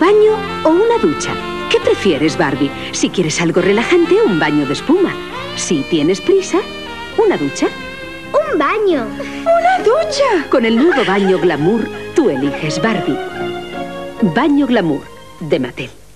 baño o una ducha? ¿Qué prefieres, Barbie? Si quieres algo relajante, un baño de espuma. Si tienes prisa, una ducha. ¡Un baño! ¡Una ducha! Con el nuevo baño Glamour, tú eliges, Barbie. Baño Glamour, de Mattel.